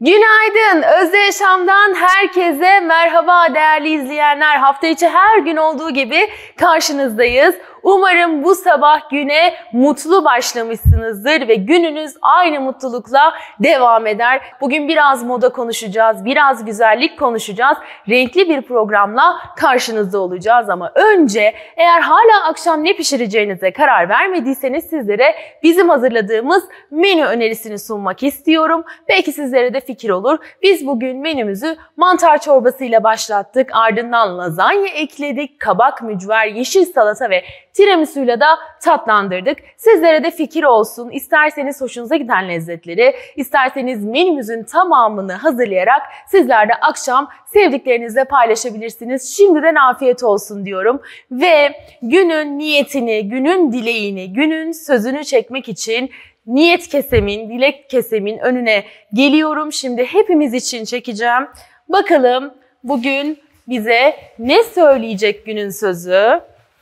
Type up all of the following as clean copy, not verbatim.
Günaydın. Özde Yaşam'dan herkese merhaba değerli izleyenler. Hafta içi her gün olduğu gibi karşınızdayız. Umarım bu sabah güne mutlu başlamışsınızdır ve gününüz aynı mutlulukla devam eder. Bugün biraz moda konuşacağız, biraz güzellik konuşacağız. Renkli bir programla karşınızda olacağız ama önce eğer hala akşam ne pişireceğinize karar vermediyseniz sizlere bizim hazırladığımız menü önerisini sunmak istiyorum. Belki sizlere de fikir olur. Biz bugün menümüzü mantar çorbasıyla başlattık. Ardından lazanya ekledik, kabak, mücver, yeşil salata ve tiramisu'yla da tatlandırdık. Sizlere de fikir olsun. İsterseniz hoşunuza giden lezzetleri, isterseniz menümüzün tamamını hazırlayarak sizler de akşam sevdiklerinizle paylaşabilirsiniz. Şimdiden afiyet olsun diyorum. Ve günün niyetini, günün dileğini, günün sözünü çekmek için niyet kesemin, dilek kesemin önüne geliyorum. Şimdi hepimiz için çekeceğim. Bakalım bugün bize ne söyleyecek günün sözü?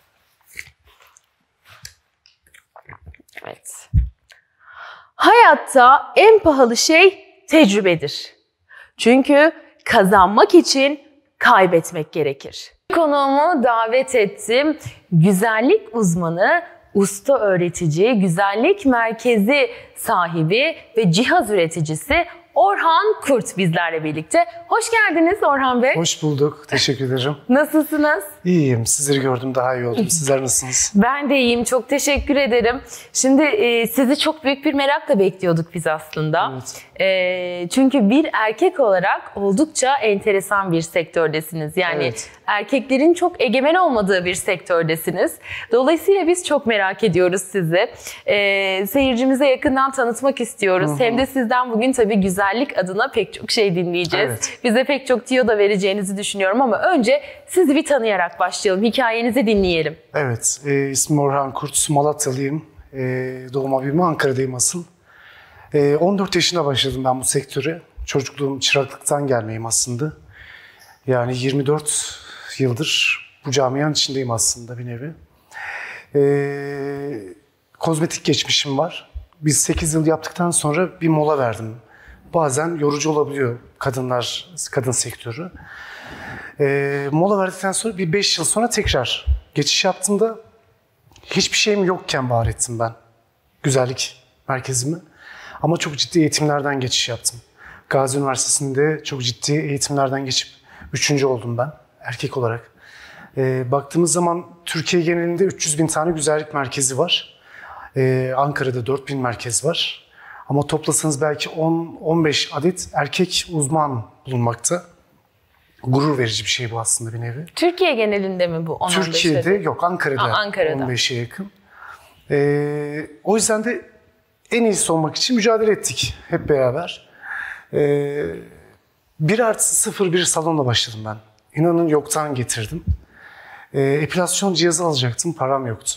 Evet. Hayatta en pahalı şey tecrübedir. Çünkü kazanmak için kaybetmek gerekir. Konuğumu davet ettim. Güzellik uzmanı, usta öğretici, güzellik merkezi sahibi ve cihaz üreticisi Orhan Kurt bizlerle birlikte. Hoş geldiniz Orhan Bey. Hoş bulduk. Teşekkür ederim. Nasılsınız? İyiyim. Sizleri gördüm. Daha iyi oldum. Sizler nasılsınız? Ben de iyiyim. Çok teşekkür ederim. Şimdi sizi çok büyük bir merakla bekliyorduk biz aslında. Evet. Çünkü bir erkek olarak oldukça enteresan bir sektördesiniz. Yani evet, erkeklerin çok egemen olmadığı bir sektördesiniz. Dolayısıyla biz çok merak ediyoruz sizi. Seyircimize yakından tanıtmak istiyoruz. Hı-hı. Hem de sizden bugün tabii güzellik adına pek çok şey dinleyeceğiz. Evet. Bize pek çok tüyo da vereceğinizi düşünüyorum ama önce sizi bir tanıyarak başlayalım. Hikayenizi dinleyelim. Evet, ismim Orhan Kurt, Malatyalıyım. Doğma büyüme Ankara'dayım asıl. 14 yaşında başladım ben bu sektöre. Çocukluğum çıraklıktan gelmeyim aslında. Yani 24 yıldır bu camianın içindeyim aslında bir nevi. Kozmetik geçmişim var. Biz 8 yıl yaptıktan sonra bir mola verdim. Bazen yorucu olabiliyor kadın sektörü. Mola verdikten sonra bir 5 yıl sonra tekrar geçiş yaptığımda hiçbir şeyim yokken var ettim ben güzellik merkezimi. Ama çok ciddi eğitimlerden geçiş yaptım. Gazi Üniversitesi'nde çok ciddi eğitimlerden geçip 3. oldum ben erkek olarak. Baktığımız zaman Türkiye genelinde 300 bin tane güzellik merkezi var. Ankara'da 4000 merkez var. Ama toplasanız belki 10-15 adet erkek uzman bulunmakta. Gurur verici bir şey bu aslında bir nevi. Türkiye genelinde mi bu 10-15 Türkiye'de adet? Yok, Ankara'da, Ankara'da 15'e yakın. O yüzden de en iyisi olmak için mücadele ettik hep beraber. 1+0 bir salonla başladım ben. İnanın yoktan getirdim. Epilasyon cihazı alacaktım, param yoktu.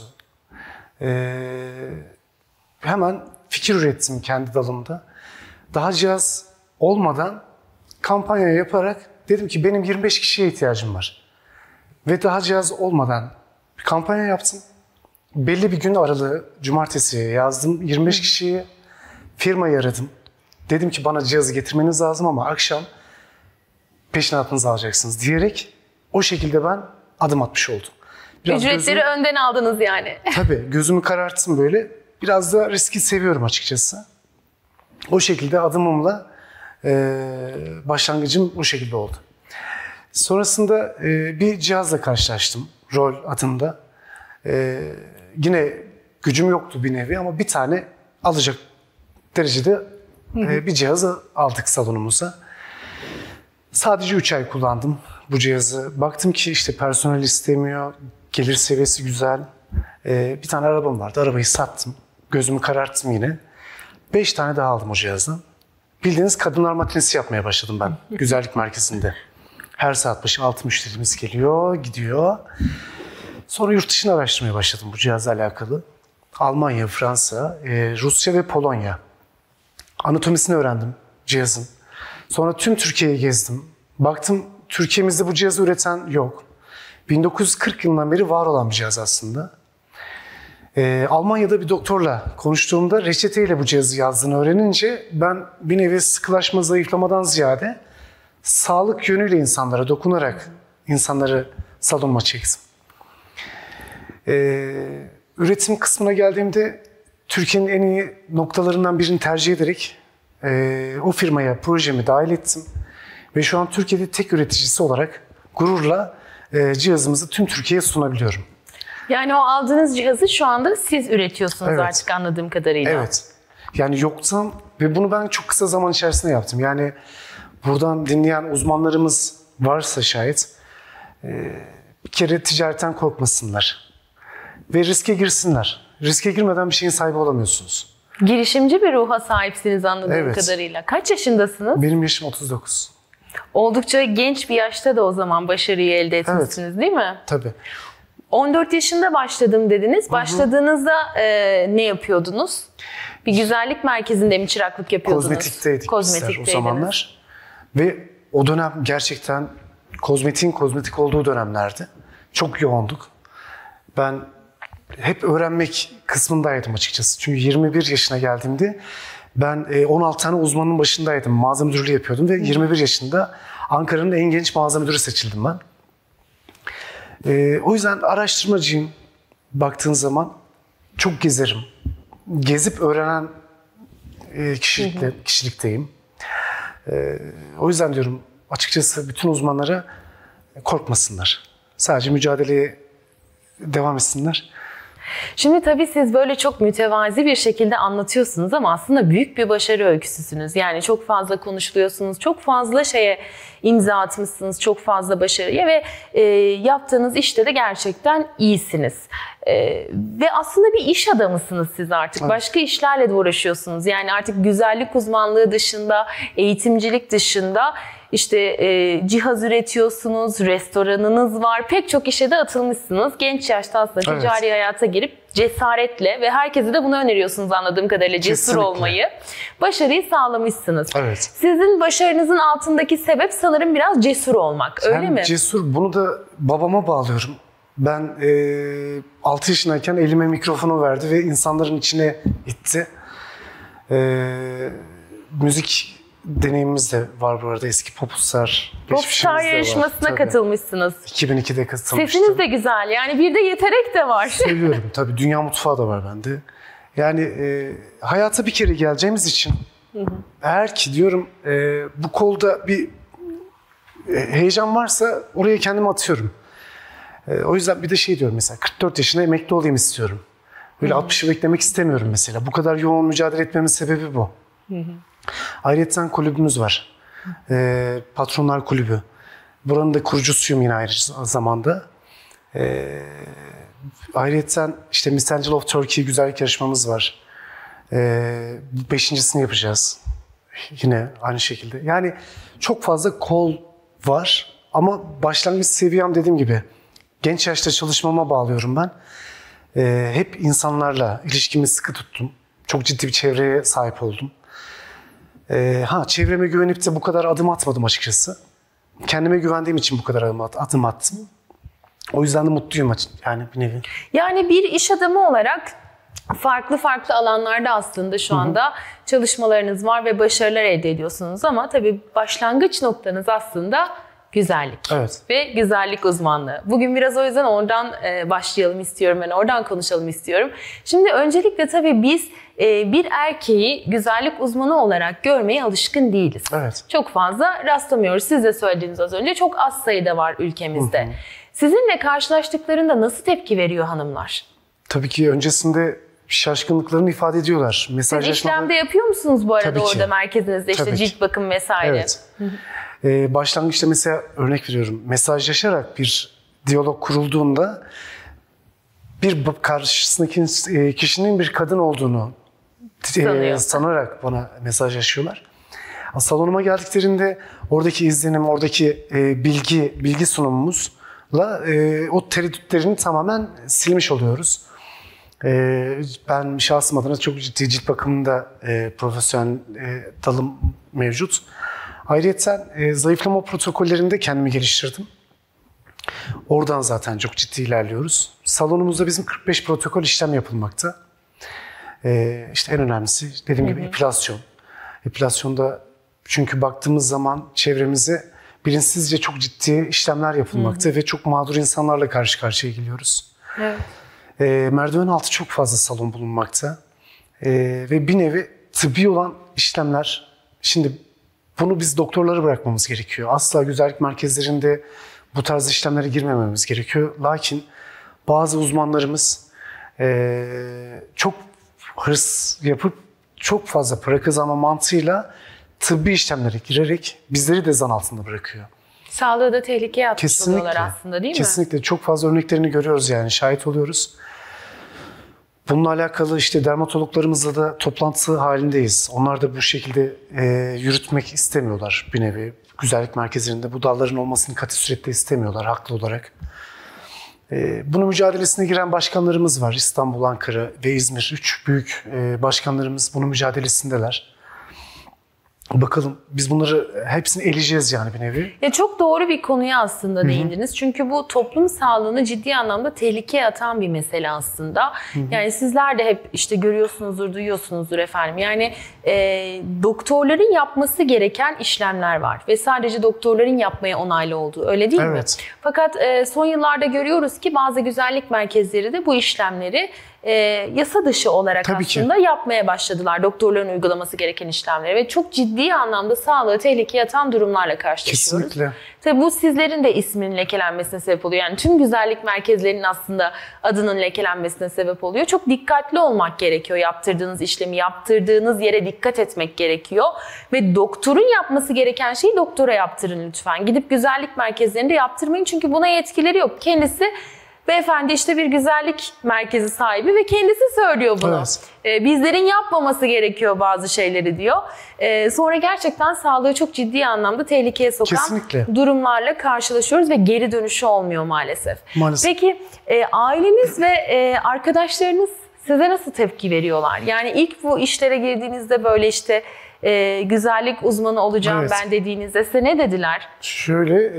Hemen fikir ürettim kendi dalımda. Daha cihaz olmadan kampanya yaparak dedim ki benim 25 kişiye ihtiyacım var. Ve daha cihaz olmadan bir kampanya yaptım. Belli bir gün aralığı cumartesiye yazdım 25 kişiye. Firmayı aradım. Dedim ki bana cihazı getirmeniz lazım ama akşam peşinatınızı alacaksınız diyerek o şekilde ben adım atmış oldum. Biraz ücretleri önden aldınız yani. Tabii gözümü kararttım böyle. Biraz da riski seviyorum açıkçası. O şekilde adımımla başlangıcım o şekilde oldu. Sonrasında bir cihazla karşılaştım. Rol adında. Yine gücüm yoktu bir nevi ama bir tane alacak derecede bir cihazı aldık salonumuza. Sadece 3 ay kullandım bu cihazı. Baktım ki işte personel istemiyor, gelir seviyesi güzel. Bir tane arabam vardı, arabayı sattım. Gözümü kararttım yine. 5 tane daha aldım o cihazdan. Bildiğiniz kadınlar makinesi yapmaya başladım ben güzellik merkezinde. Her saat başı 6 müşterimiz geliyor, gidiyor. Sonra yurt dışına araştırmaya başladım bu cihazla alakalı. Almanya, Fransa, Rusya ve Polonya. Anatomisini öğrendim cihazın. Sonra tüm Türkiye'yi gezdim. Baktım Türkiye'mizde bu cihazı üreten yok. 1940 yılından beri var olan bir cihaz aslında. Almanya'da bir doktorla konuştuğumda reçeteyle bu cihazı yazdığını öğrenince ben bir nevi sıkılaşma, zayıflamadan ziyade sağlık yönüyle insanlara dokunarak insanları salonuma çektim. Üretim kısmına geldiğimde Türkiye'nin en iyi noktalarından birini tercih ederek o firmaya projemi dahil ettim. Ve şu an Türkiye'de tek üreticisi olarak gururla cihazımızı tüm Türkiye'ye sunabiliyorum. Yani o aldığınız cihazı şu anda siz üretiyorsunuz Evet. artık anladığım kadarıyla. Evet. Yani yoktan ve bunu ben çok kısa zaman içerisinde yaptım. Yani buradan dinleyen uzmanlarımız varsa şayet bir kere ticaretten korkmasınlar. Ve riske girsinler. Riske girmeden bir şeyin sahibi olamıyorsunuz. Girişimci bir ruha sahipsiniz anladığım Evet. kadarıyla. Kaç yaşındasınız? Benim yaşım 39. Oldukça genç bir yaşta da o zaman başarıyı elde etmişsiniz değil mi? Tabii. 14 yaşında başladım dediniz. Başladığınızda ne yapıyordunuz? Bir güzellik merkezinde mi çıraklık yapıyordunuz? Kozmetikteydik bizler o zamanlar. Ve o dönem gerçekten kozmetiğin kozmetik olduğu dönemlerdi. Çok yoğunduk. Ben hep öğrenmek kısmındaydım açıkçası. Çünkü 21 yaşına geldiğimde ben 16 tane uzmanın başındaydım. Mağaza müdürlüğü yapıyordum ve 21 yaşında Ankara'nın en genç mağaza müdürü seçildim ben. O yüzden araştırmacıyım. Baktığın zaman çok gezerim. Gezip öğrenen kişilikteyim. O yüzden diyorum açıkçası bütün uzmanlara korkmasınlar. Sadece mücadeleye devam etsinler. Şimdi tabii siz böyle çok mütevazi bir şekilde anlatıyorsunuz ama aslında büyük bir başarı öyküsüsünüz. Yani çok fazla konuşuluyorsunuz, çok fazla şeye imza atmışsınız, çok fazla başarıya ve yaptığınız işte de gerçekten iyisiniz. Ve aslında bir iş adamısınız siz artık. Evet. Başka işlerle de uğraşıyorsunuz. Yani artık güzellik uzmanlığı dışında, eğitimcilik dışında işte cihaz üretiyorsunuz, restoranınız var. Pek çok işe de atılmışsınız. Genç yaşta aslında ticari hayata girip cesaretle ve herkese de bunu öneriyorsunuz anladığım kadarıyla. Cesur olmayı. Başarıyı sağlamışsınız. Evet. Sizin başarınızın altındaki sebep sanırım biraz cesur olmak. Öyle mi? Cesur. Bunu da babama bağlıyorum. Ben 6 yaşındayken elime mikrofonu verdi ve insanların içine itti. Müzik deneyimimiz de var bu arada. Eski Popstar Popstar yarışmasına katılmışsınız. 2002'de katılmıştım. Sesiniz de güzel. Yani bir de yetenek de var. Seviyorum tabii. Dünya mutfağı da var bende. Yani hayata bir kere geleceğimiz için eğer ki diyorum bu kolda bir heyecan varsa oraya kendimi atıyorum. O yüzden bir de şey diyorum mesela 44 yaşında emekli olayım istiyorum. Böyle 60'ı beklemek istemiyorum mesela. Bu kadar yoğun mücadele etmemin sebebi bu. Ayrıca kulübümüz var. Patronlar Kulübü. Buranın da kurucusuyum yine ayrı zamanda. Ayrıca işte Miss Angel of Turkey güzellik yarışmamız var. 5.'sini yapacağız. Yine aynı şekilde. Yani çok fazla kol var ama başlangıç seviyem dediğim gibi genç yaşta çalışmama bağlıyorum ben. Hep insanlarla ilişkimi sıkı tuttum. Çok ciddi bir çevreye sahip oldum. Çevreme güvenip de bu kadar adım atmadım açıkçası. Kendime güvendiğim için bu kadar adım attım. O yüzden de mutluyum yani bir nevi. Yani bir iş adamı olarak farklı farklı alanlarda aslında şu anda çalışmalarınız var ve başarılar elde ediyorsunuz ama tabii başlangıç noktanız aslında güzellik ve güzellik uzmanlığı. Bugün biraz o yüzden oradan başlayalım istiyorum. Ben oradan konuşalım istiyorum. Şimdi öncelikle tabii biz bir erkeği güzellik uzmanı olarak görmeye alışkın değiliz. Evet. Çok fazla rastlamıyoruz. Siz de söylediğiniz az önce çok az sayıda var ülkemizde. Sizinle karşılaştıklarında nasıl tepki veriyor hanımlar? Tabii ki öncesinde şaşkınlıklarını ifade ediyorlar. Siz işlemde yapıyor musunuz bu arada Tabii orada ki. merkezinizde işte cilt bakım vesaire? Evet. Başlangıçta mesela örnek veriyorum. Mesajlaşarak bir diyalog kurulduğunda bir karşısındaki kişinin bir kadın olduğunu sanarak bana mesajlaşıyorlar. Salonuma geldiklerinde oradaki izlenim, oradaki bilgi sunumumuzla o tereddütlerini tamamen silmiş oluyoruz. Ben şahsım adına çok ciddi cilt bakımında profesyonel dalım mevcut. Ayrıca zayıflama protokollerinde kendimi geliştirdim. Oradan zaten çok ciddi ilerliyoruz. salonumuzda bizim 45 protokol işlem yapılmakta. İşte en önemlisi dediğim gibi epilasyon. Epilasyonda çünkü baktığımız zaman çevremize bilinçsizce çok ciddi işlemler yapılmakta ve çok mağdur insanlarla karşı karşıya geliyoruz. Evet. Merdiven altı çok fazla salon bulunmakta. Ve bir nevi tıbbi olan işlemler. Şimdi bunu biz doktorlara bırakmamız gerekiyor. Asla güzellik merkezlerinde bu tarz işlemlere girmememiz gerekiyor. Lakin bazı uzmanlarımız çok hırs yapıp çok fazla para kazanma mantığıyla tıbbi işlemlere girerek bizleri de zan altında bırakıyor. Sağlığı da tehlikeye atmış Kesinlikle. oluyorlar aslında, değil mi? Kesinlikle. Çok fazla örneklerini görüyoruz yani. Şahit oluyoruz. Bununla alakalı işte dermatologlarımızla da toplantı halindeyiz. Onlar da bu şekilde yürütmek istemiyorlar bir nevi. Güzellik merkezlerinde bu dalların olmasını katı surette istemiyorlar haklı olarak. Bunun mücadelesine giren başkanlarımız var. İstanbul, Ankara ve İzmir. 3 büyük başkanlarımız bunun mücadelesindeler. Bakalım biz bunları hepsini eleyeceğiz yani bir nevi. Ya çok doğru bir konuya aslında değindiniz. Çünkü bu toplum sağlığını ciddi anlamda tehlikeye atan bir mesele aslında. Yani sizler de hep işte görüyorsunuzdur, duyuyorsunuzdur efendim. Yani doktorların yapması gereken işlemler var. Ve sadece doktorların yapmaya onaylı olduğu, öyle değil mi? Evet. Fakat son yıllarda görüyoruz ki bazı güzellik merkezleri de bu işlemleri yasa dışı olarak Tabii aslında ki. yapmaya başladılar. Doktorların uygulaması gereken işlemleri ve çok ciddi anlamda sağlığı tehlikeye atan durumlarla karşılaşıyoruz. Kesinlikle. Tabii bu sizlerin de isminin lekelenmesine sebep oluyor. Yani tüm güzellik merkezlerinin aslında adının lekelenmesine sebep oluyor. Çok dikkatli olmak gerekiyor. Yaptırdığınız işlemi, yaptırdığınız yere dikkat etmek gerekiyor. Ve doktorun yapması gereken şeyi doktora yaptırın lütfen. Gidip güzellik merkezlerinde yaptırmayın çünkü buna yetkileri yok. Kendisi beyefendi işte bir güzellik merkezi sahibi ve kendisi söylüyor bunu. Evet. Bizlerin yapmaması gerekiyor bazı şeyleri diyor. Sonra gerçekten sağlığı çok ciddi anlamda tehlikeye sokan Kesinlikle. durumlarla karşılaşıyoruz ve geri dönüşü olmuyor maalesef. Maalesef. Peki aileniz ve arkadaşlarınız size nasıl tepki veriyorlar? Yani ilk bu işlere girdiğinizde böyle işte güzellik uzmanı olacağım Evet. ben dediğinizde size ne dediler? Şöyle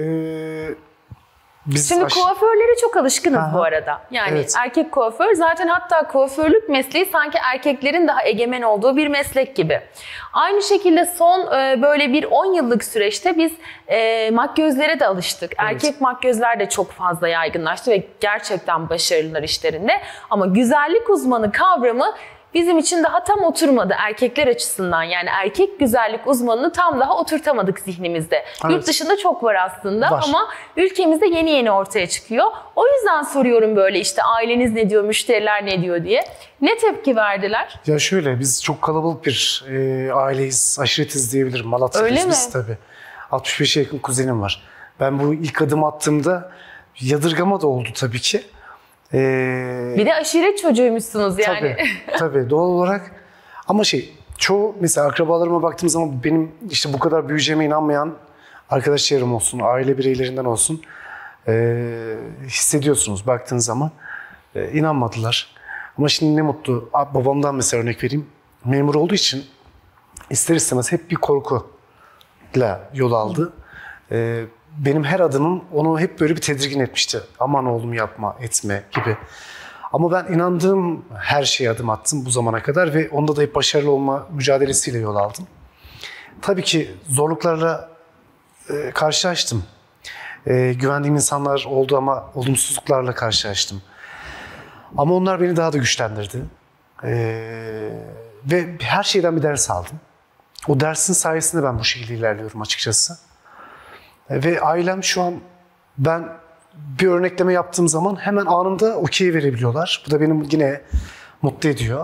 biz Şimdi kuaförlere çok alışkınız Aha. bu arada. Yani Evet. erkek kuaför zaten hatta kuaförlük mesleği sanki erkeklerin daha egemen olduğu bir meslek gibi. Aynı şekilde son böyle bir 10 yıllık süreçte biz makyözlere de alıştık. Evet. Erkek makyözler de çok fazla yaygınlaştı ve gerçekten başarılılar işlerinde. Ama güzellik uzmanı kavramı bizim için daha tam oturmadı erkekler açısından. Yani erkek güzellik uzmanını tam daha oturtamadık zihnimizde. Evet. Yurt dışında çok var aslında Var. ama ülkemizde yeni yeni ortaya çıkıyor. O yüzden soruyorum böyle işte aileniz ne diyor, müşteriler ne diyor diye. Ne tepki verdiler? Ya şöyle biz çok kalabalık bir aileyiz, aşiretiz diyebilirim. Malatya'dayız Öyle mi? biz tabii. 65'e yakın kuzenim var. Ben bu ilk adım attığımda yadırgama da oldu tabii ki. Bir de aşiret çocuğuymuşsunuz yani. Tabii doğal olarak. Ama çoğu mesela akrabalarıma baktığım zaman benim işte bu kadar büyüyeceğime inanmayan arkadaş çevrem olsun, aile bireylerinden olsun hissediyorsunuz baktığın zaman. İnanmadılar. Ama şimdi ne mutlu. Babamdan mesela örnek vereyim. Memur olduğu için ister istemez hep bir korkuyla yol aldı. Benim her adımım onu hep böyle bir tedirgin etmişti. Aman oğlum yapma, etme gibi. Ama ben inandığım her şeye adım attım bu zamana kadar ve onda da hep başarılı olma mücadelesiyle yol aldım. Tabii ki zorluklarla karşılaştım. Güvendiğim insanlar oldu ama olumsuzluklarla karşılaştım. Ama onlar beni daha da güçlendirdi. Ve her şeyden bir ders aldım. O dersin sayesinde ben bu şekilde ilerliyorum açıkçası. Ve ailem şu an ben bir örnekleme yaptığım zaman hemen anında okey verebiliyorlar. Bu da beni yine mutlu ediyor.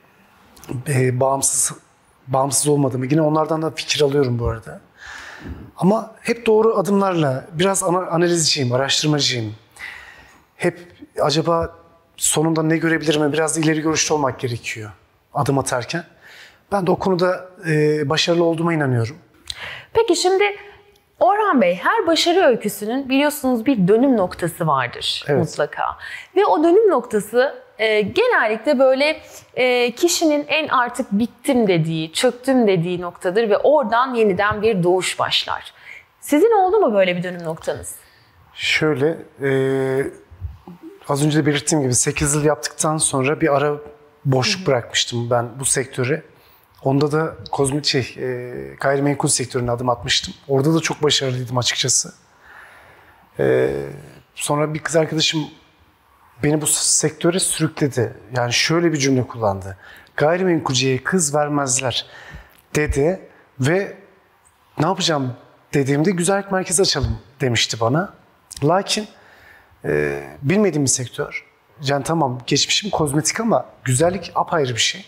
Bağımsız olmadığımı yine onlardan da fikir alıyorum bu arada. Ama hep doğru adımlarla biraz analizciyim, araştırmacıyım. Hep acaba sonunda ne görebilirim? Biraz da ileri görüşlü olmak gerekiyor adım atarken. Ben de o konuda başarılı olduğuma inanıyorum. Peki şimdi Orhan Bey, her başarı öyküsünün biliyorsunuz bir dönüm noktası vardır mutlaka. Ve o dönüm noktası genellikle böyle kişinin en artık bittim dediği, çöktüm dediği noktadır ve oradan yeniden bir doğuş başlar. Sizin oldu mu böyle bir dönüm noktanız? Şöyle, az önce de belirttiğim gibi 8 yıl yaptıktan sonra bir ara boşluk bırakmıştım ben bu sektöre. Onda da gayrimenkul sektörüne adım atmıştım. Orada da çok başarılıydım açıkçası. Sonra bir kız arkadaşım beni bu sektöre sürükledi. Yani şöyle bir cümle kullandı. Gayrimenkulcüye kız vermezler dedi ve ne yapacağım dediğimde güzellik merkezi açalım demişti bana. Lakin bilmediğim bir sektör. Yani tamam geçmişim kozmetik ama güzellik apayrı bir şey.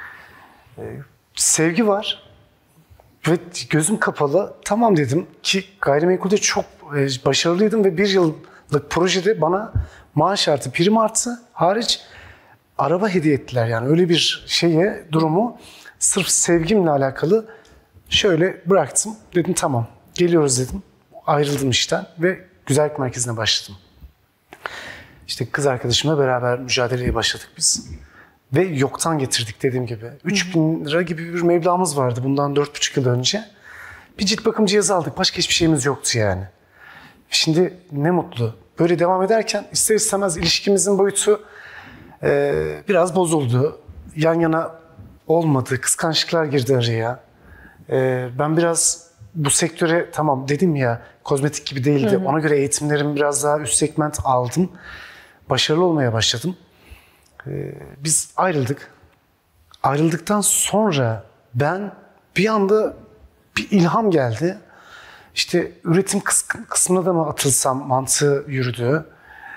Sevgi var ve gözüm kapalı tamam dedim ki gayrimenkulde çok başarılıydım ve bir yıllık projede bana maaş artı prim artı hariç araba hediye ettiler. Yani öyle bir durumu sırf sevgimle alakalı şöyle bıraktım. Dedim tamam geliyoruz dedim. Ayrıldım işten ve güzellik merkezine başladım. İşte kız arkadaşımla beraber mücadeleye başladık biz. Ve yoktan getirdik dediğim gibi. 3.000 lira gibi bir meblağımız vardı bundan 4,5 yıl önce. Bir cilt bakım cihazı aldık. Başka hiçbir şeyimiz yoktu yani. Şimdi ne mutlu. Böyle devam ederken ister istemez ilişkimizin boyutu biraz bozuldu. Yan yana olmadı. Kıskançlıklar girdi araya. Ben biraz bu sektöre tamam dedim ya kozmetik gibi değildi. Ona göre eğitimlerimi biraz daha üst segment aldım. Başarılı olmaya başladım. Biz ayrıldık. Ayrıldıktan sonra ben bir anda bir ilham geldi. İşte üretim kısmına da mı atılsam mantığı yürüdü.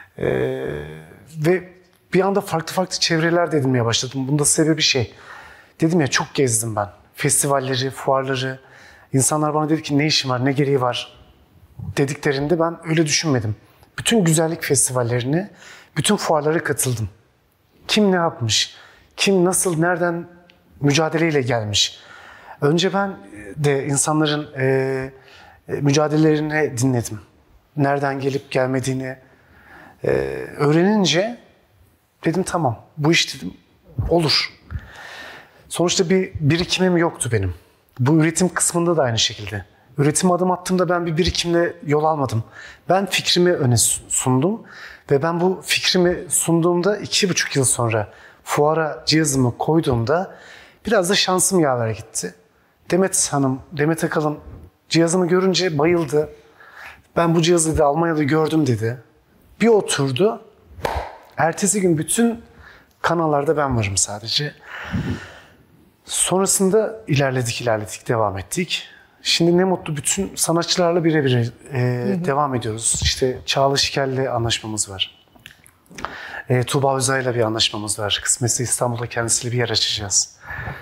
Ve bir anda farklı çevreler de edinmeye başladım. Bunda sebebi dedim ya çok gezdim ben. Festivalleri, fuarları. İnsanlar bana dedi ki ne işin var, ne gereği var dediklerinde ben öyle düşünmedim. Bütün güzellik festivallerine, bütün fuarlara katıldım. Kim ne yapmış, kim nasıl, nereden mücadeleyle gelmiş. Önce ben de insanların mücadelelerini dinledim. Nereden gelip gelmediğini öğrenince dedim tamam bu iş dedim olur. Sonuçta bir birikimim yoktu benim. Bu üretim kısmında da aynı şekilde. Üretime adım attığımda ben bir birikimle yol almadım. Ben fikrimi öne sundum ve ben bu fikrimi sunduğumda 2,5 yıl sonra fuara cihazımı koyduğumda biraz da şansım yaver gitti. Demet Akalın cihazımı görünce bayıldı. Ben bu cihazı dedi Almanya'da gördüm dedi. Bir oturdu. Ertesi gün bütün kanallarda ben varım sadece. Sonrasında ilerledik, devam ettik. Şimdi ne mutlu bütün sanatçılarla birebir devam ediyoruz. İşte Çağla Şikel'le anlaşmamız var. Tuğba Özay'la bir anlaşmamız var. Kısmetse İstanbul'da kendisiyle bir yer açacağız.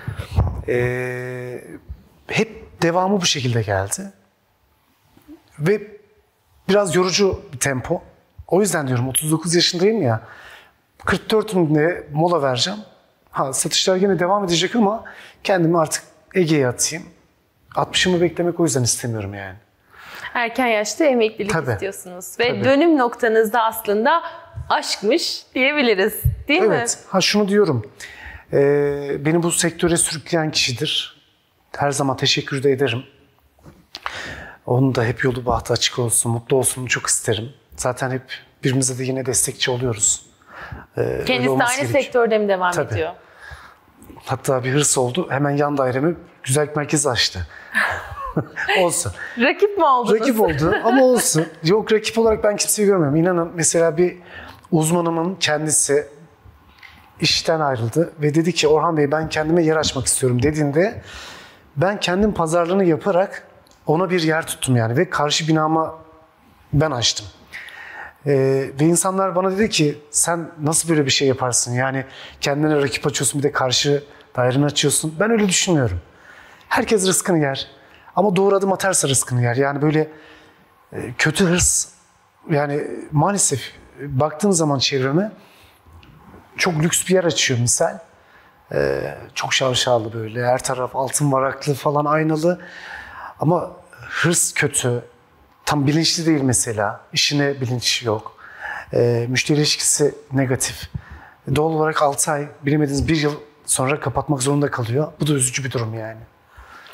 Hep devamı bu şekilde geldi. Ve biraz yorucu bir tempo. O yüzden diyorum 39 yaşındayım ya. 44'ümde mola vereceğim. Satışlar yine devam edecek ama kendimi artık Ege'ye atayım. 60'ımı beklemek o yüzden istemiyorum yani. Erken yaşta emeklilik istiyorsunuz. Ve dönüm noktanız da aslında aşkmış diyebiliriz. Değil mi? Evet. Şunu diyorum. Beni bu sektöre sürükleyen kişidir. Her zaman teşekkür de ederim. Onun da hep yolu bahtı açık olsun, mutlu olsun çok isterim. Zaten hep birbirimize de yine destekçi oluyoruz. Kendisi de aynı sektörde mi devam ediyor? Hatta bir hırs oldu. Hemen yan dairemi güzellik merkezi açtı. Olsun. Rakip mi oldunuz? Rakip oldu ama olsun. Yok rakip olarak ben kimseyi görmüyorum. İnanın mesela bir uzmanımın kendisi işten ayrıldı ve dedi ki Orhan Bey ben kendime yer açmak istiyorum dediğinde ben kendim pazarlığını yaparak ona bir yer tuttum yani ve karşı binama ben açtım. Ve insanlar bana dedi ki sen nasıl böyle bir şey yaparsın yani kendine rakip açıyorsun bir de karşı daireni açıyorsun. Ben öyle düşünmüyorum. Herkes rızkını yer ama doğru adım atarsa rızkını yer. Yani böyle kötü hırs yani maalesef baktığım zaman çevreme çok lüks bir yer açıyor misal. Çok şaşalı böyle her taraf altın varaklı falan aynalı ama hırs kötü. Tam bilinçli değil mesela. İşine bilinç yok. Müşteri ilişkisi negatif. Doğal olarak 6 ay, bilemediğiniz 1 yıl sonra kapatmak zorunda kalıyor. Bu da üzücü bir durum yani.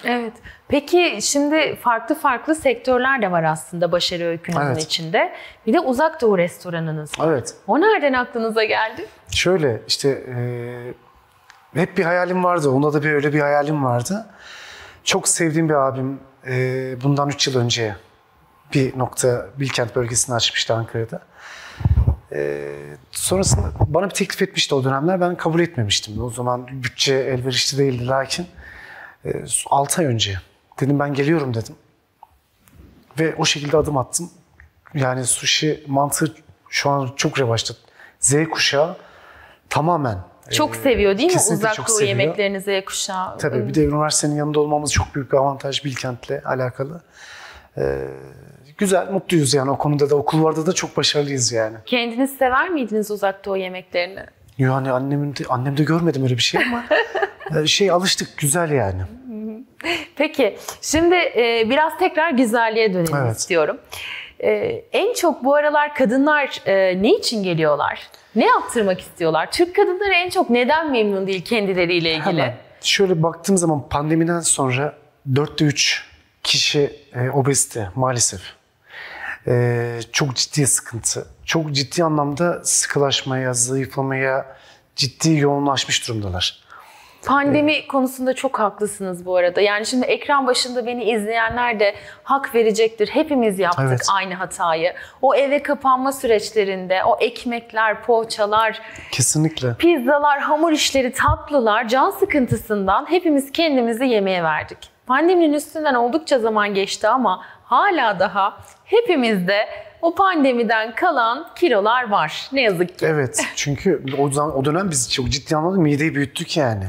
Evet. Peki şimdi farklı farklı sektörler de var aslında başarı öykünüzün içinde. Bir de Uzak Doğu restoranınız var. Evet. O nereden aklınıza geldi? Şöyle işte hep bir hayalim vardı. Onda da öyle bir hayalim vardı. Çok sevdiğim bir abim bundan 3 yıl önce bir nokta Bilkent bölgesini açmıştı Ankara'da. Sonrasında bana bir teklif etmişti o dönemler. Ben kabul etmemiştim. O zaman bütçe elverişli değildi lakin 6 ay önce dedim ben geliyorum dedim. Ve o şekilde adım attım. Yani sushi, mantı şu an çok revaçta. Z kuşağı tamamen. Çok seviyor değil mi Uzak çok Doğu seviyor. yemeklerini Z kuşağı? Tabii bir de üniversitenin yanında olmamız çok büyük bir avantaj Bilkent'le alakalı. Güzel, mutluyuz yani o konuda da, okullarda da çok başarılıyız yani. Kendiniz sever miydiniz Uzak Doğu yemeklerini? Yani annemde görmedim öyle bir şey ama alıştık, güzel yani. Peki, şimdi biraz tekrar güzelliğe dönelim istiyorum. En çok bu aralar kadınlar ne için geliyorlar? Ne yaptırmak istiyorlar? Türk kadınları en çok neden memnun değil kendileriyle ilgili? Hemen. Şöyle baktığım zaman pandemiden sonra 4'te 3 kişi obezite maalesef. Çok ciddi sıkıntı. Çok ciddi anlamda sıkılaşmaya, zayıflamaya ciddi yoğunlaşmış durumdalar. Pandemi konusunda çok haklısınız bu arada. Yani şimdi ekran başında beni izleyenler de hak verecektir. Hepimiz yaptık aynı hatayı. O eve kapanma süreçlerinde o ekmekler, poğaçalar, kesinlikle pizzalar, hamur işleri, tatlılar, can sıkıntısından hepimiz kendimizi yemeğe verdik. Pandeminin üstünden oldukça zaman geçti ama hala daha hepimizde o pandemiden kalan kilolar var. Ne yazık ki. Evet. Çünkü o dönem biz çok ciddi anlamda mideyi büyüttük yani.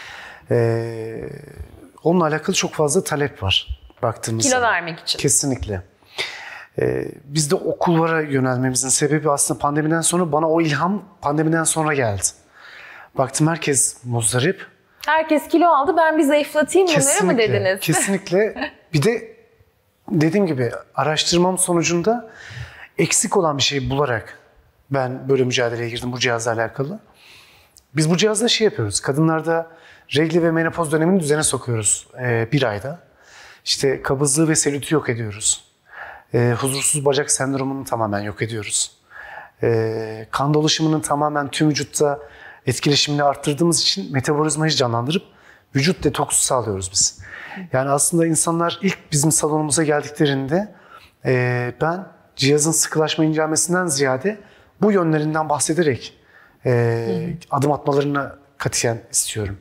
Onunla alakalı çok fazla talep var baktığımızda. Kilo vermek için. Kesinlikle. Biz de okullara yönelmemizin sebebi aslında pandemiden sonra bana o ilham pandemiden sonra geldi. Baktım herkes muzdarip. Herkes kilo aldı, ben bir zayıflatayım bunları mı dediniz? Kesinlikle. Bir de dediğim gibi araştırmam sonucunda eksik olan bir şey bularak ben böyle mücadeleye girdim bu cihazla alakalı. Biz bu cihazla yapıyoruz. Kadınlarda regl ve menopoz dönemini düzene sokuyoruz bir ayda. İşte kabızlığı ve selülitü yok ediyoruz. Huzursuz bacak sendromunu tamamen yok ediyoruz. Kan dolaşımının tamamen tüm vücutta etkileşimini arttırdığımız için metabolizmayı canlandırıp vücut detoksu sağlıyoruz biz. Yani aslında insanlar ilk bizim salonumuza geldiklerinde ben cihazın sıkılaşma incelmesinden ziyade bu yönlerinden bahsederek adım atmalarını katiyen istiyorum.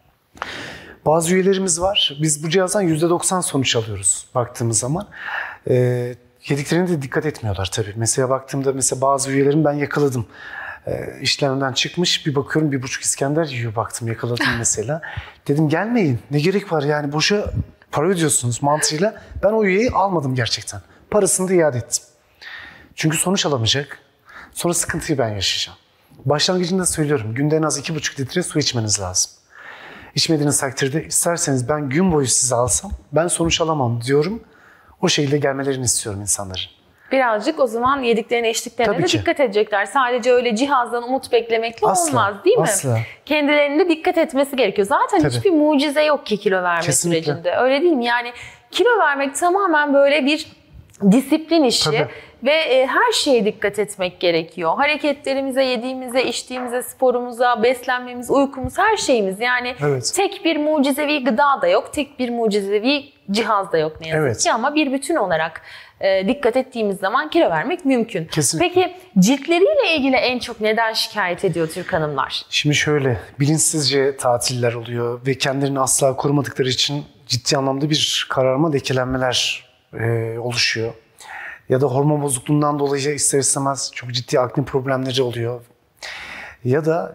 Bazı üyelerimiz var. Biz bu cihazdan %90 sonuç alıyoruz baktığımız zaman. Yediklerine de dikkat etmiyorlar tabii. Mesela baktığımda bazı üyelerimi ben yakaladım. İşlemden çıkmış bir bakıyorum 1,5 İskender yiyor baktım yakaladım mesela. Dedim gelmeyin ne gerek var yani boşa para ödüyorsunuz mantığıyla. Ben o üyeyi almadım gerçekten. Parasını da iade ettim. Çünkü sonuç alamayacak. Sonra sıkıntıyı ben yaşayacağım. Başlangıcında söylüyorum günde en az 2,5 litre su içmeniz lazım. İçmediğiniz takdirde isterseniz ben gün boyu sizi alsam ben sonuç alamam diyorum. O şekilde gelmelerini istiyorum insanların. Birazcık o zaman yediklerine, içtiklerine de dikkat edecekler. Sadece öyle cihazdan umut beklemekle olmaz değil mi? Asla. Kendilerinin de dikkat etmesi gerekiyor. Zaten hiçbir mucize yok ki kilo verme sürecinde. Öyle değil mi? Yani kilo vermek tamamen böyle bir disiplin işi. Ve her şeye dikkat etmek gerekiyor. Hareketlerimize, yediğimize, içtiğimize, sporumuza, beslenmemiz, uykumuz, her şeyimiz. Yani tek bir mucizevi gıda da yok, tek bir mucizevi cihaz da yok ne yazık ki. Ama bir bütün olarak dikkat ettiğimiz zaman kilo vermek mümkün. Kesinlikle. Peki ciltleriyle ilgili en çok neden şikayet ediyor Türk hanımlar? Şimdi şöyle, bilinçsizce tatiller oluyor ve kendilerini asla korumadıkları için ciddi anlamda bir kararma, lekelenmeler oluşuyor. Ya da hormon bozukluğundan dolayı ister istemez çok ciddi akne problemleri oluyor. Ya da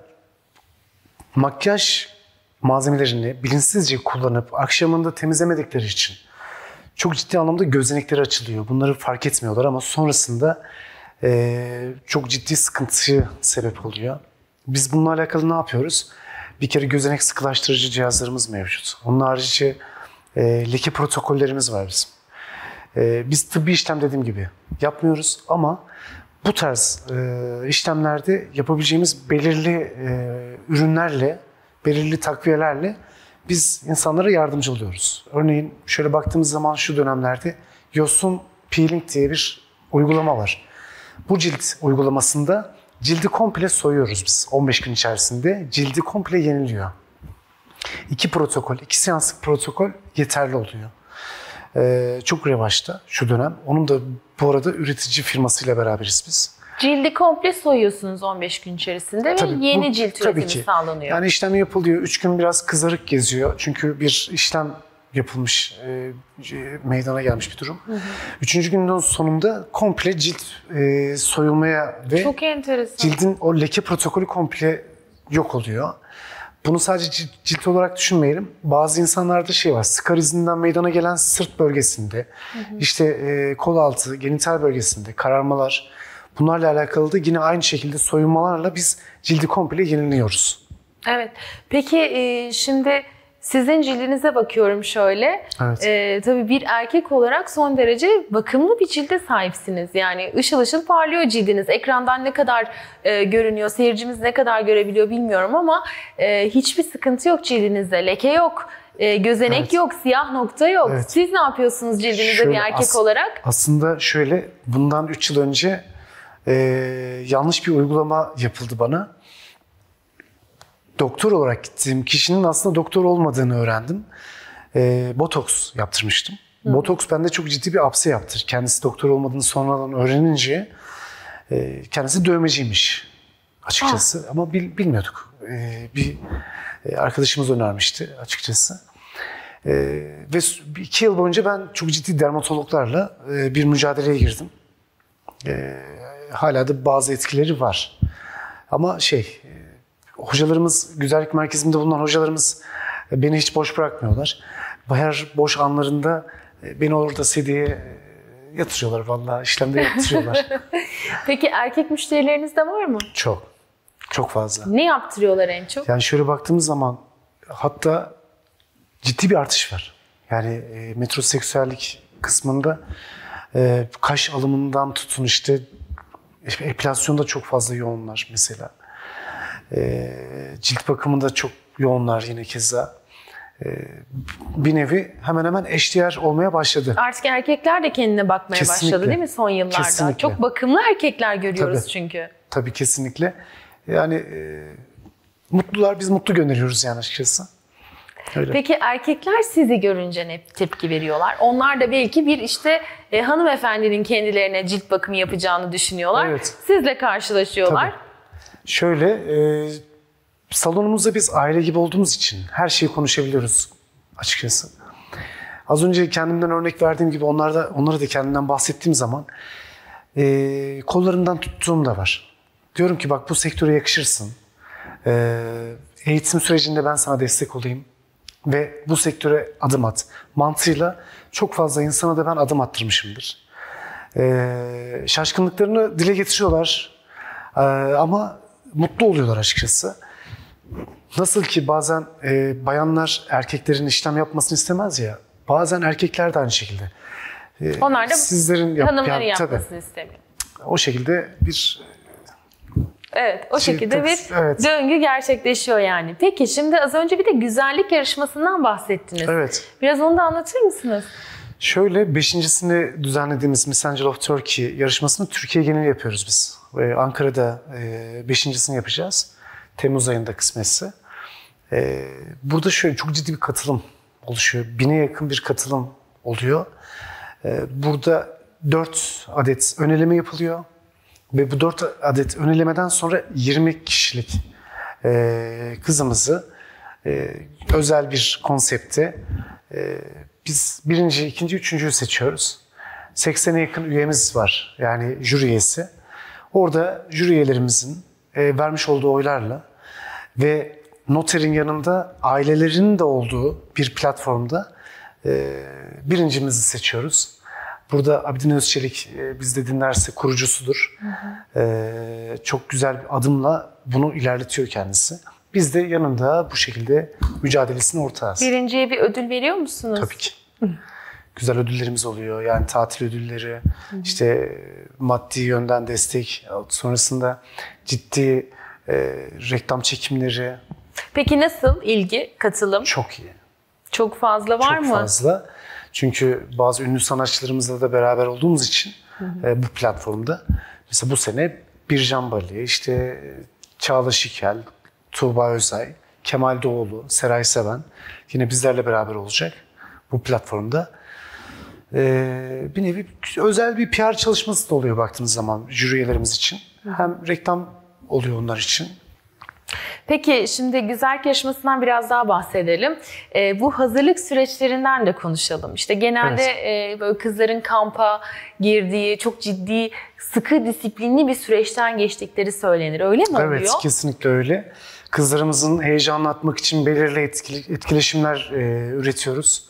makyaj malzemelerini bilinçsizce kullanıp akşamında temizlemedikleri için çok ciddi anlamda gözenekleri açılıyor. Bunları fark etmiyorlar ama sonrasında çok ciddi sıkıntıya sebep oluyor. Biz bununla alakalı ne yapıyoruz? Bir kere gözenek sıkılaştırıcı cihazlarımız mevcut. Onun harici leke protokollerimiz var bizim. Biz tıbbi işlem dediğim gibi yapmıyoruz ama bu tarz işlemlerde yapabileceğimiz belirli ürünlerle, belirli takviyelerle biz insanlara yardımcı oluyoruz. Örneğin şöyle baktığımız zaman şu dönemlerde yosun peeling diye bir uygulama var. Bu cilt uygulamasında cildi komple soyuyoruz biz. 15 gün içerisinde cildi komple yeniliyor. 2 protokol, 2 seanslık protokol yeterli oluyor. Çok revaçta şu dönem. Onun da bu arada üretici firmasıyla beraberiz biz. Cildi komple soyuyorsunuz 15 gün içerisinde ve yeni cilt üretimi sağlanıyor. Yani işlem yapılıyor. 3 gün biraz kızarık geziyor. Çünkü bir işlem yapılmış, meydana gelmiş bir durum. 3. günün sonunda komple cilt soyulmaya ve çok enteresan. Cildin o leke protokolü komple yok oluyor. Bunu sadece cilt olarak düşünmeyelim. Bazı insanlarda şey var, skar izinden meydana gelen sırt bölgesinde, işte kol altı, genital bölgesinde kararmalar, bunlarla alakalı da yine aynı şekilde soyunmalarla biz cildi komple yeniliyoruz. Evet. Peki şimdi sizin cildinize bakıyorum şöyle. Evet. Tabii bir erkek olarak son derece bakımlı bir cilde sahipsiniz. Yani ışıl ışıl parlıyor cildiniz. Ekrandan ne kadar görünüyor, seyircimiz ne kadar görebiliyor bilmiyorum ama hiçbir sıkıntı yok cildinizde. Leke yok, gözenek yok, siyah nokta yok. Evet. Siz ne yapıyorsunuz cildinize Şöyle, bir erkek olarak? Aslında şöyle, bundan 3 yıl önce yanlış bir uygulama yapıldı bana. Doktor olarak gittiğim kişinin aslında doktor olmadığını öğrendim. Botoks yaptırmıştım. Botoks bende çok ciddi bir apse yaptır. Kendisi doktor olmadığını sonradan öğrenince kendisi dövmeciymiş açıkçası. Ama bilmiyorduk. Bir arkadaşımız önermişti açıkçası. Ve 2 yıl boyunca ben çok ciddi dermatologlarla bir mücadeleye girdim. Hala da bazı etkileri var. Ama hocalarımız, güzellik merkezimde bulunan hocalarımız beni hiç boş bırakmıyorlar. Her boş anlarında beni orada sedyeye yatırıyorlar vallahi, işlemde yatırıyorlar. Peki erkek müşterileriniz de var mı? Çok. Çok fazla. Ne yaptırıyorlar en çok? Yani şöyle baktığımız zaman hatta ciddi bir artış var. Yani metroseksüellik kısmında kaş alımından tutun işte epilasyonda çok fazla yoğunlar mesela. Cilt bakımında çok yoğunlar yine keza. Bir nevi hemen hemen eşdeğer olmaya başladı. Artık erkekler de kendine bakmaya başladı değil mi son yıllarda? Kesinlikle. Çok bakımlı erkekler görüyoruz Tabii. çünkü. Tabii kesinlikle. Yani mutlular, biz mutlu gönderiyoruz yani açıkçası. Öyle. Peki erkekler sizi görünce ne tepki veriyorlar? Onlar da belki bir işte hanımefendinin kendilerine cilt bakımı yapacağını düşünüyorlar. Evet. Sizle karşılaşıyorlar. Tabii. Şöyle, salonumuzda biz aile gibi olduğumuz için her şeyi konuşabiliyoruz açıkçası. Az önce kendimden örnek verdiğim gibi onlara da kendimden bahsettiğim zaman kollarından tuttuğum da var. Diyorum ki bak bu sektöre yakışırsın. Eğitim sürecinde ben sana destek olayım ve bu sektöre adım at. Mantığıyla çok fazla insana da ben adım attırmışımdır. Şaşkınlıklarını dile getiriyorlar ama mutlu oluyorlar açıkçası. Nasıl ki bazen bayanlar erkeklerin işlem yapmasını istemez ya, bazen erkekler de aynı şekilde. Onlar da sizlerin hanımların yapmasını istemiyor. O şekilde bir... Evet, o şekilde bir döngü gerçekleşiyor yani. Peki şimdi az önce bir de güzellik yarışmasından bahsettiniz. Evet. Biraz onu da anlatır mısınız? Şöyle 5.sini düzenlediğimiz Miss Angel of Turkey yarışmasını Türkiye geneli yapıyoruz biz. Ankara'da 5.sini yapacağız. Temmuz ayında kısmetse. Burada şöyle çok ciddi bir katılım oluşuyor. 1000'e yakın bir katılım oluyor. Burada 4 adet ön eleme yapılıyor. Ve bu 4 adet ön elemeden sonra 20 kişilik kızımızı özel bir konsepte biz 1. 2. 3.'yu seçiyoruz. 80'e yakın üyemiz var. Yani jüri üyesi. Orada jüri üyelerimizin vermiş olduğu oylarla ve noterin yanında ailelerinin de olduğu bir platformda birincimizi seçiyoruz. Burada Abidin Özçelik bizde dinlerse kurucusudur. Çok güzel bir adımla bunu ilerletiyor kendisi. Biz de yanında bu şekilde mücadelesine ortağız. Birinciye bir ödül veriyor musunuz? Tabii ki. Güzel ödüllerimiz oluyor. Yani tatil ödülleri, işte maddi yönden destek, sonrasında ciddi reklam çekimleri. Peki nasıl ilgi, katılım? Çok iyi. Çok fazla var mı? Çok fazla. Çünkü bazı ünlü sanatçılarımızla da beraber olduğumuz için bu platformda. Mesela bu sene Bircan Bali, işte Çağla Şikel, Tuğba Özay, Kemal Doğulu, Seray Seven yine bizlerle beraber olacak bu platformda. Bir nevi özel bir PR çalışması da oluyor baktığınız zaman jüri üyelerimiz için. Hem reklam oluyor onlar için. Peki şimdi güzellik yarışmasından biraz daha bahsedelim. Bu hazırlık süreçlerinden de konuşalım. İşte genelde böyle kızların kampa girdiği, çok ciddi, sıkı disiplinli bir süreçten geçtikleri söylenir. Öyle mi oluyor? Evet, kesinlikle öyle. Kızlarımızın heyecanını atmak için belirli etkileşimler üretiyoruz.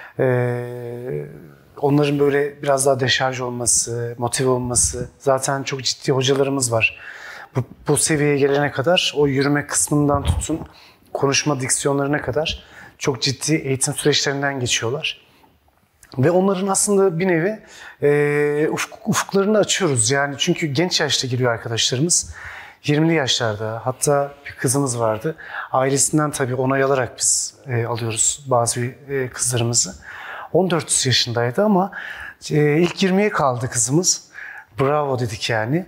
Onların böyle biraz daha deşarj olması, motive olması. Zaten çok ciddi hocalarımız var. Bu seviyeye gelene kadar o yürüme kısmından tutun, konuşma diksiyonlarına kadar çok ciddi eğitim süreçlerinden geçiyorlar. Ve onların aslında bir nevi ufuklarını açıyoruz. Yani çünkü genç yaşta giriyor arkadaşlarımız. 20'li yaşlarda, hatta bir kızımız vardı. Ailesinden tabii onay alarak biz alıyoruz bazı kızlarımızı. 14 yaşındaydı ama ilk 20'ye kaldı kızımız. Bravo dedik yani.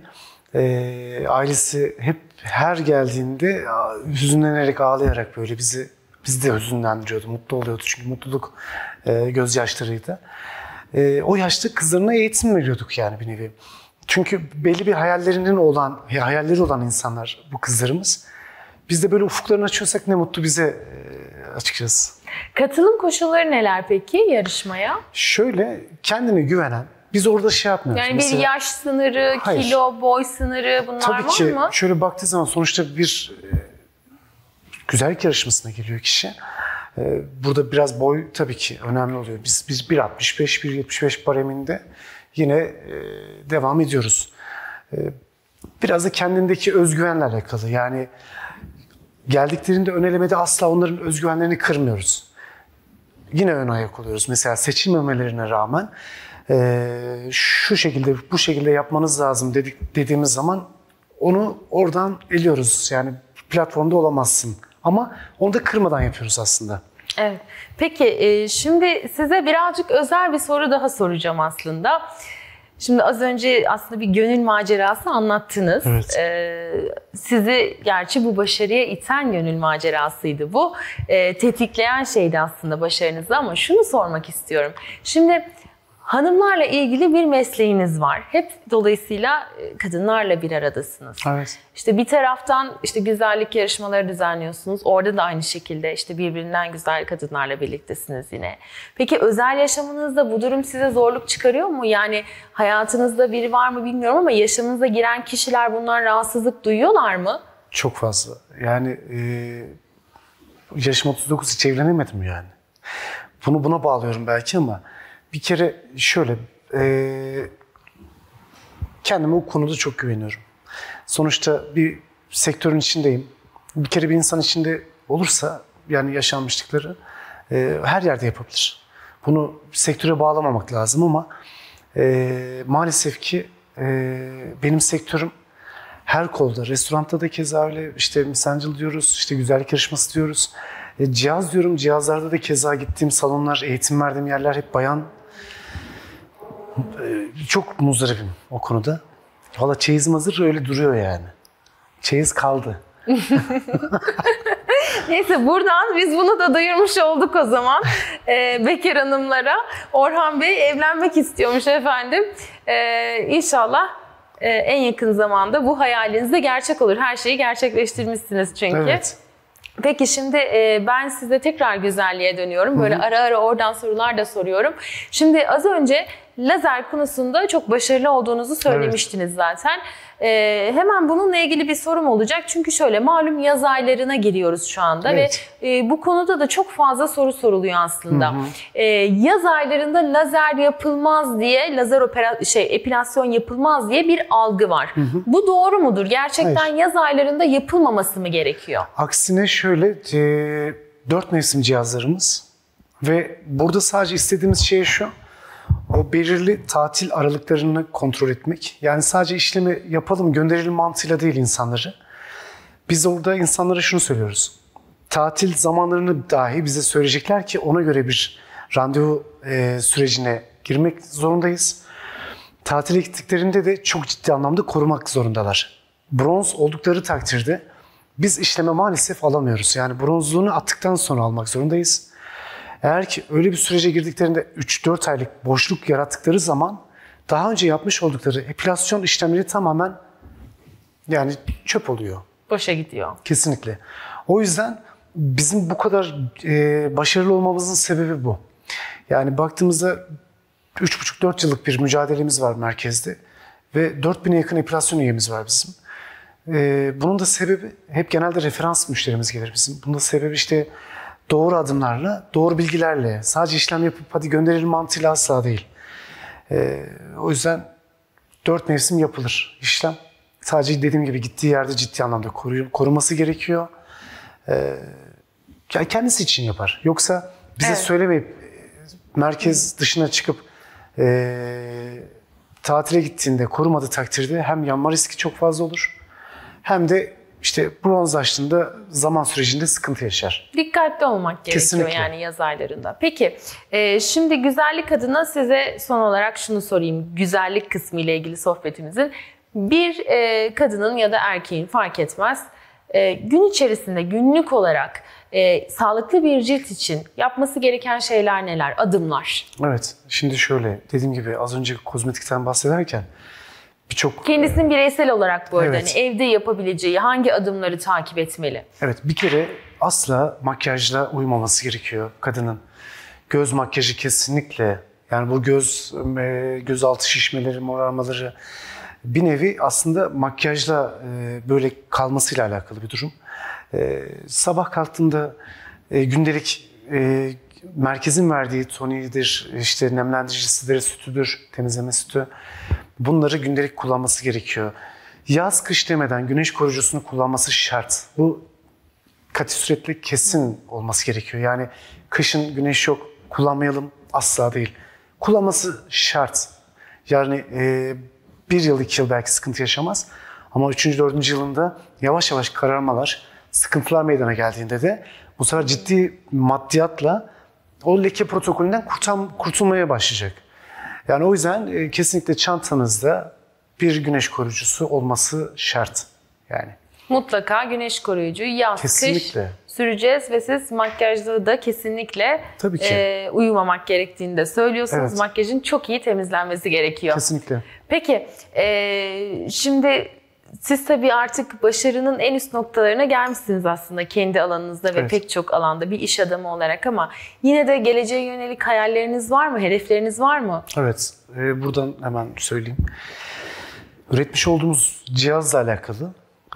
Ailesi hep her geldiğinde hüzünlenerek, ağlayarak böyle bizi de hüzünlendiriyordu, mutlu oluyordu çünkü mutluluk gözyaşlarıydı. O yaşta kızlarına eğitim veriyorduk yani bir nevi. Çünkü belli bir hayalleri olan insanlar bu kızlarımız. Biz de böyle ufuklarını açıyorsak ne mutlu bize açıkçası. Katılım koşulları neler peki yarışmaya? Şöyle, kendine güvenen, biz orada şey yapmıyoruz. Yani bir yaş sınırı, Hayır. kilo, boy sınırı bunlar Tabii var ki, mı? şöyle baktığı zaman sonuçta bir güzellik yarışmasına geliyor kişi. Burada biraz boy tabii ki önemli oluyor. Biz 1.65, 1.75 bareminde yine devam ediyoruz. Biraz da kendindeki özgüvenle alakalı. Yani geldiklerinde ön elemede asla onların özgüvenlerini kırmıyoruz. Yine ön ayak oluyoruz. Mesela seçilmemelerine rağmen şu şekilde, bu şekilde yapmanız lazım dediğimiz zaman onu oradan eliyoruz. Yani platformda olamazsın. Ama onu da kırmadan yapıyoruz aslında. Evet. Peki şimdi size birazcık özel bir soru daha soracağım aslında. Şimdi az önce aslında bir gönül macerası anlattınız. Evet. Sizi gerçi bu başarıya iten gönül macerasıydı bu. Tetikleyen şeydi aslında başarınızı ama şunu sormak istiyorum. Şimdi hanımlarla ilgili bir mesleğiniz var. Hep dolayısıyla kadınlarla bir aradasınız. Evet. İşte bir taraftan işte güzellik yarışmaları düzenliyorsunuz. Orada da aynı şekilde işte birbirinden güzel kadınlarla birliktesiniz yine. Peki özel yaşamınızda bu durum size zorluk çıkarıyor mu? Yani hayatınızda biri var mı bilmiyorum ama yaşamınıza giren kişiler bundan rahatsızlık duyuyorlar mı? Çok fazla. Yani yaşım 39, hiç evlenemedim yani. Buna bağlıyorum belki ama bir kere şöyle, kendime o konuda çok güveniyorum. Sonuçta bir sektörün içindeyim. Bir kere bir insan içinde olursa yani yaşanmışlıkları her yerde yapabilir. Bunu sektöre bağlamamak lazım ama maalesef ki benim sektörüm her kolda. Restoranda da keza öyle, işte misancıl diyoruz, işte güzellik yarışması diyoruz. Cihaz diyorum, cihazlarda da keza gittiğim salonlar, eğitim verdiğim yerler hep bayan. Çok muzdaribim o konuda. Valla çeyizim hazır, öyle duruyor yani. Çeyiz kaldı. Neyse buradan biz bunu da duyurmuş olduk o zaman bekar hanımlara. Orhan Bey evlenmek istiyormuş efendim. İnşallah en yakın zamanda bu hayaliniz de gerçek olur. Her şeyi gerçekleştirmişsiniz çünkü. Evet. Peki şimdi ben size tekrar güzelliğe dönüyorum. Böyle ara ara oradan sorular da soruyorum. Şimdi az önce lazer konusunda çok başarılı olduğunuzu söylemiştiniz zaten. Hemen bununla ilgili bir sorum olacak. Çünkü şöyle, malum yaz aylarına giriyoruz şu anda ve bu konuda da çok fazla soru soruluyor aslında. Yaz aylarında lazer yapılmaz diye, epilasyon yapılmaz diye bir algı var. Bu doğru mudur? Gerçekten yaz aylarında yapılmaması mı gerekiyor? Aksine şöyle, 4 mevsim cihazlarımız ve burada sadece istediğimiz şey şu: o belirli tatil aralıklarını kontrol etmek. Yani sadece işlemi yapalım, gönderelim mantığıyla değil insanları. Biz orada insanlara şunu söylüyoruz: tatil zamanlarını dahi bize söyleyecekler ki ona göre bir randevu sürecine girmek zorundayız. Tatile gittiklerinde de çok ciddi anlamda korumak zorundalar. Bronz oldukları takdirde biz işleme maalesef alamıyoruz. Yani bronzluğunu attıktan sonra almak zorundayız. Eğer ki öyle bir sürece girdiklerinde 3-4 aylık boşluk yarattıkları zaman daha önce yapmış oldukları epilasyon işlemleri tamamen yani çöp oluyor. Boşa gidiyor. Kesinlikle. O yüzden bizim bu kadar başarılı olmamızın sebebi bu. Yani baktığımızda 3,5-4 yıllık bir mücadelemiz var merkezde ve 4.000'e yakın epilasyon üyemiz var bizim. Bunun da sebebi hep genelde referans müşterimiz gelir bizim. Bunun da sebebi işte doğru adımlarla, doğru bilgilerle, sadece işlem yapıp hadi gönderelim mantığıyla asla değil. O yüzden 4 mevsim yapılır işlem. Sadece dediğim gibi gittiği yerde ciddi anlamda koruması gerekiyor. Kendisi için yapar. Yoksa bize söylemeyip merkez dışına çıkıp tatile gittiğinde korumadığı takdirde hem yanma riski çok fazla olur hem de işte bronzlaştığında zaman sürecinde sıkıntı yaşar. Dikkatli olmak gerekiyor. Kesinlikle. Yani yaz aylarında. Peki şimdi güzellik adına size son olarak şunu sorayım. Güzellik kısmı ile ilgili sohbetimizin. Bir kadının ya da erkeğin fark etmez gün içerisinde günlük olarak sağlıklı bir cilt için yapması gereken şeyler neler? Adımlar. Evet. Şimdi şöyle dediğim gibi az önce kozmetikten bahsederken birçok... Kendisinin bireysel olarak bu arada evet. Hani evde yapabileceği hangi adımları takip etmeli? Evet. Bir kere asla makyajla uymaması gerekiyor kadının. Göz makyajı kesinlikle yani bu gözaltı şişmeleri, morarmaları bir nevi aslında makyajla böyle kalmasıyla alakalı bir durum. Sabah kalktığında gündelik merkezin verdiği toniğidir, işte nemlendiricisidir, sütüdür, temizleme sütü. Bunları gündelik kullanması gerekiyor. Yaz kış demeden güneş koruyucusunu kullanması şart. Bu kati suretle kesin olması gerekiyor. Yani kışın güneş yok kullanmayalım asla değil. Kullanması şart. Yani 1 yıl 2 yıl belki sıkıntı yaşamaz. Ama 3. 4. yılında yavaş yavaş kararmalar, sıkıntılar meydana geldiğinde de bu sefer ciddi maddiyatla o leke protokolünden kurtulmaya başlayacak. Yani o yüzden kesinlikle çantanızda bir güneş koruyucusu olması şart. Yani. Mutlaka güneş koruyucu yaz kış süreceğiz ve siz makyajda da kesinlikle uyumamak gerektiğini de söylüyorsunuz. Evet. Makyajın çok iyi temizlenmesi gerekiyor. Kesinlikle. Peki şimdi siz tabii artık başarının en üst noktalarına gelmişsiniz aslında kendi alanınızda ve pek çok alanda bir iş adamı olarak ama yine de geleceğe yönelik hayalleriniz var mı? Hedefleriniz var mı? Evet. Buradan hemen söyleyeyim. Üretmiş olduğumuz cihazla alakalı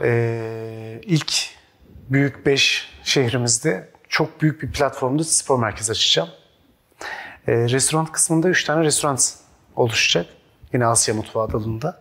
ilk büyük 5 şehrimizde çok büyük bir platformda spor merkezi açacağım. Restoran kısmında 3 tane restoran oluşacak. Yine Asya mutfağı dalında.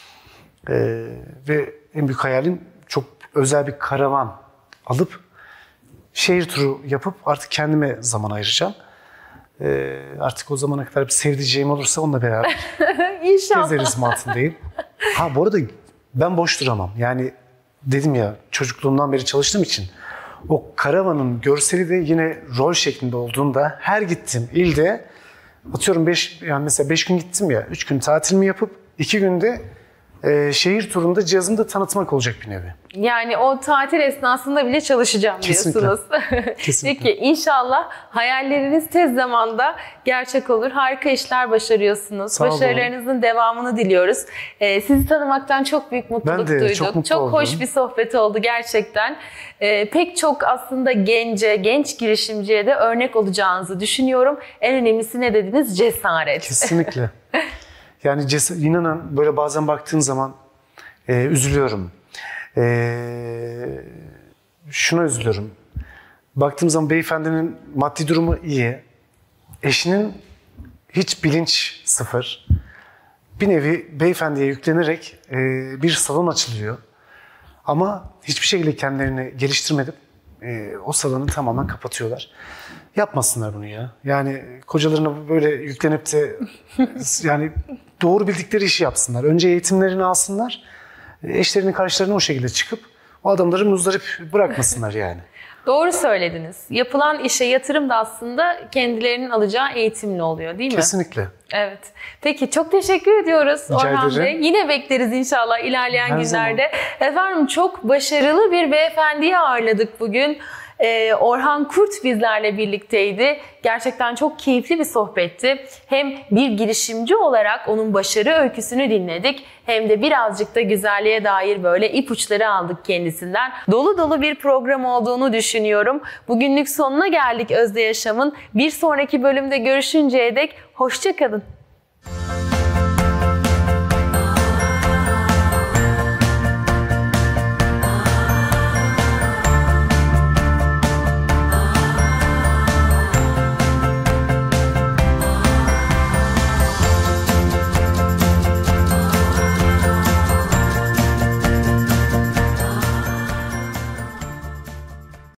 Ve en büyük hayalim çok özel bir karavan alıp şehir turu yapıp artık kendime zaman ayıracağım. Artık o zamana kadar bir sevdiceğim olursa onunla beraber İnşallah. gezeriz mantığındayım. Bu arada ben boş duramam. Yani dedim ya çocukluğumdan beri çalıştığım için o karavanın görseli de yine rol şeklinde olduğunda her gittiğim ilde atıyorum mesela 5 gün gittim ya 3 gün tatilimi yapıp 2 günde şehir turunda cihazımı da tanıtmak olacak bir nevi. Yani o tatil esnasında bile çalışacağım diyorsunuz. Kesinlikle. Peki inşallah hayalleriniz tez zamanda gerçek olur. Harika işler başarıyorsunuz. Başarılarınızın devamını diliyoruz. Sizi tanımaktan çok büyük mutluluk duyduk. Çok mutlu oldum. Hoş bir sohbet oldu gerçekten. Pek çok aslında genç girişimciye de örnek olacağınızı düşünüyorum. En önemlisi ne dediniz? Cesaret. Kesinlikle. Yani inanın böyle bazen baktığım zaman üzülüyorum. Şuna üzülüyorum. Baktığım zaman beyefendinin maddi durumu iyi. Eşinin hiç bilinç sıfır. Bir nevi beyefendiye yüklenerek bir salon açılıyor. Ama hiçbir şekilde kendilerini geliştirmedip o salonu tamamen kapatıyorlar. Yapmasınlar bunu ya. Yani kocalarına böyle yüklenip de yani doğru bildikleri işi yapsınlar. Önce eğitimlerini alsınlar. Eşlerinin karşılarına o şekilde çıkıp o adamları muzdarip bırakmasınlar yani. Doğru söylediniz. Yapılan işe yatırım da aslında kendilerinin alacağı eğitimle oluyor, değil mi? Kesinlikle. Evet. Peki çok teşekkür ediyoruz Rica Orhan ederim. Bey. Yine bekleriz inşallah ilerleyen Her günlerde. Efendim çok başarılı bir beyefendiyi ağırladık bugün. Orhan Kurt bizlerle birlikteydi. Gerçekten çok keyifli bir sohbetti. Hem bir girişimci olarak onun başarı öyküsünü dinledik, hem de birazcık da güzelliğe dair böyle ipuçları aldık kendisinden. Dolu dolu bir program olduğunu düşünüyorum. Bugünlük sonuna geldik Özde Yaşam'ın. Bir sonraki bölümde görüşünceye dek hoşça kalın.